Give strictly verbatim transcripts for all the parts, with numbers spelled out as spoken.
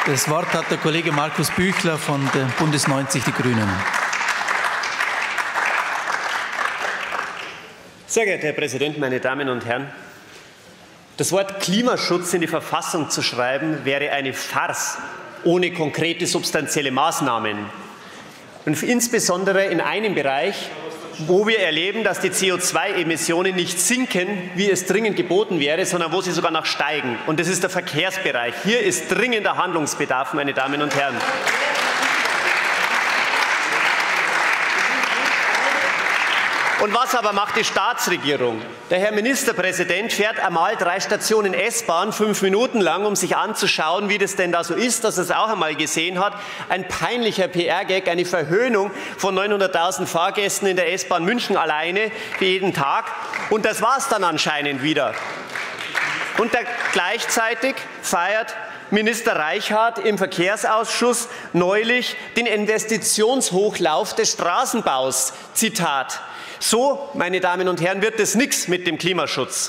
Das Wort hat der Kollege Markus Büchler von der Bundes neunzig, die Grünen. Sehr geehrter Herr Präsident, meine Damen und Herren! Das Wort Klimaschutz in die Verfassung zu schreiben, wäre eine Farce ohne konkrete substanzielle Maßnahmen. Und insbesondere in einem Bereich, wo wir erleben, dass die C O zwei Emissionen nicht sinken, wie es dringend geboten wäre, sondern wo sie sogar noch steigen. Und das ist der Verkehrsbereich. Hier ist dringender Handlungsbedarf, meine Damen und Herren. Und was aber macht die Staatsregierung? Der Herr Ministerpräsident fährt einmal drei Stationen S-Bahn, fünf Minuten lang, um sich anzuschauen, wie das denn da so ist, dass er es auch einmal gesehen hat. Ein peinlicher P R-Gag, eine Verhöhnung von neunhunderttausend Fahrgästen in der S-Bahn München alleine für jeden Tag. Und das war es dann anscheinend wieder. Und der, gleichzeitig feiert Minister Reichart im Verkehrsausschuss neulich den Investitionshochlauf des Straßenbaus. Zitat: So, meine Damen und Herren, wird es nichts mit dem Klimaschutz.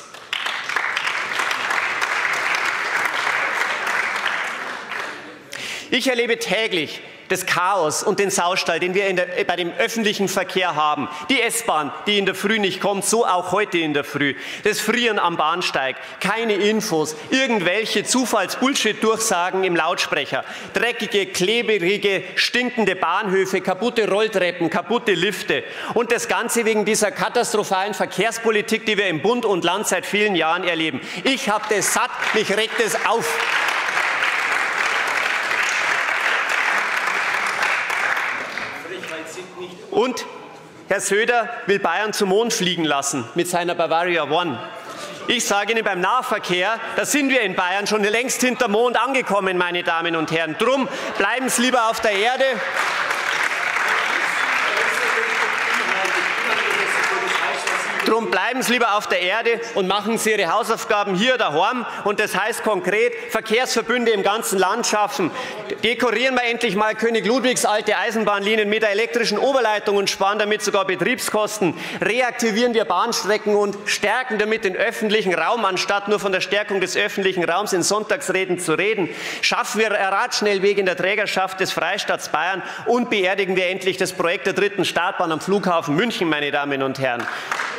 Ich erlebe täglich das Chaos und den Saustall, den wir in der, bei dem öffentlichen Verkehr haben. Die S-Bahn, die in der Früh nicht kommt, so auch heute in der Früh. Das Frieren am Bahnsteig, keine Infos, irgendwelche Zufalls-Bullshit-Durchsagen im Lautsprecher, dreckige, klebrige, stinkende Bahnhöfe, kaputte Rolltreppen, kaputte Lifte. Und das Ganze wegen dieser katastrophalen Verkehrspolitik, die wir im Bund und Land seit vielen Jahren erleben. Ich habe das satt, mich regt es auf. Und Herr Söder will Bayern zum Mond fliegen lassen mit seiner Bavaria One. Ich sage Ihnen, beim Nahverkehr, da sind wir in Bayern schon längst hinterm Mond angekommen, meine Damen und Herren. Drum bleiben Sie lieber auf der Erde. Drum bleiben Sie lieber auf der Erde und machen Sie Ihre Hausaufgaben hier daheim. Und das heißt konkret, Verkehrsverbünde im ganzen Land schaffen. Dekorieren wir endlich mal König Ludwigs alte Eisenbahnlinien mit der elektrischen Oberleitung und sparen damit sogar Betriebskosten. Reaktivieren wir Bahnstrecken und stärken damit den öffentlichen Raum, anstatt nur von der Stärkung des öffentlichen Raums in Sonntagsreden zu reden. Schaffen wir Radschnellwege in der Trägerschaft des Freistaats Bayern und beerdigen wir endlich das Projekt der dritten Startbahn am Flughafen München, meine Damen und Herren.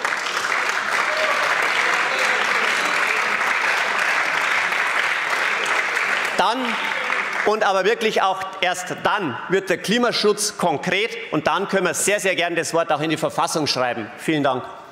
Dann und aber wirklich auch erst dann wird der Klimaschutz konkret und dann können wir sehr, sehr gern das Wort auch in die Verfassung schreiben. Vielen Dank.